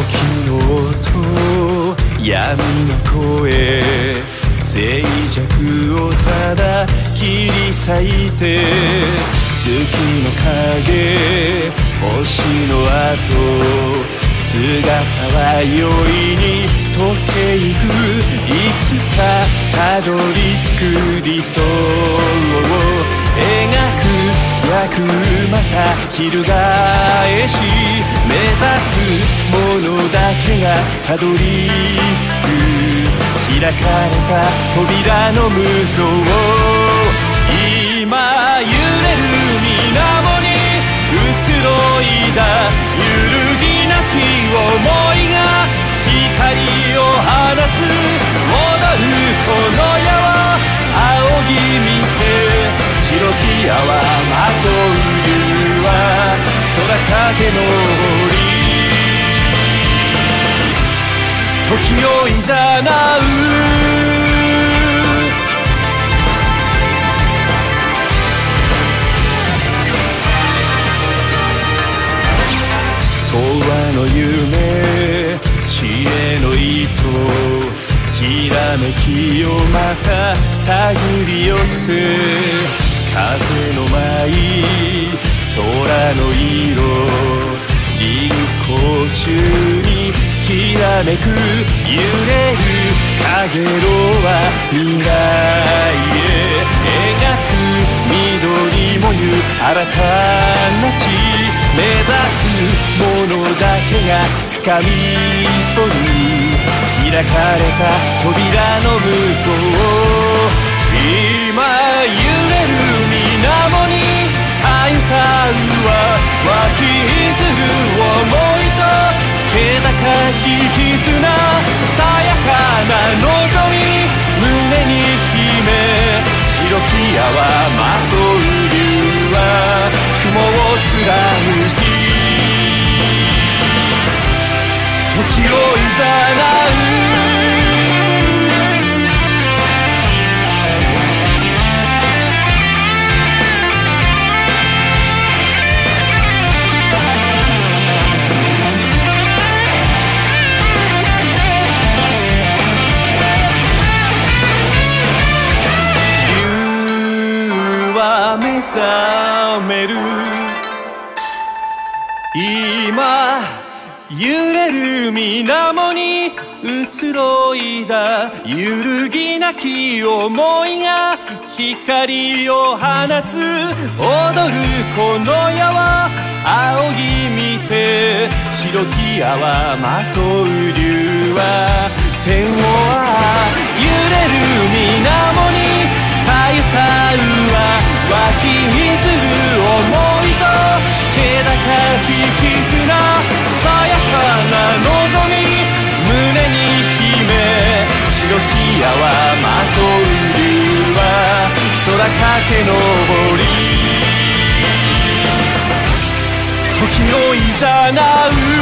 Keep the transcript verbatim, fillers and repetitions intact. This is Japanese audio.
の音闇の声静寂をただ切り裂いて月の影星の跡姿は容易に溶けゆくいつかたどり着く理想を描く焼くまた翻し目指すものだけがたどり着く開かれた扉の向こう今揺れる水面に移ろいだ揺るぎなき想いが光を放つ踊るこの矢は仰ぎ見て白き泡まとう竜は空駆け上り時をいざなう永遠の夢知恵の糸ひらめきをまた手繰り寄せ風の舞空の色輪行中にきらめく揺れる影のは未来へ描く緑もゆ新たな地目指すものだけが掴み取る開かれた扉の向こう今揺れる水面にたゆたうは湧き出る想いと気高き絆さやかな望み胸に秘め白き泡まとう竜は雲を貫き時をいざなう目覚める今揺れる水面に移ろいだ揺るぎなき想いが光を放つ踊るこの矢は仰ぎ見て白き泡まとう竜は天を揺れる水面にたゆたうは湧き出る想いと気高き絆さやかな望み胸に秘め白き泡まとう竜は空駆け上り時をいざなう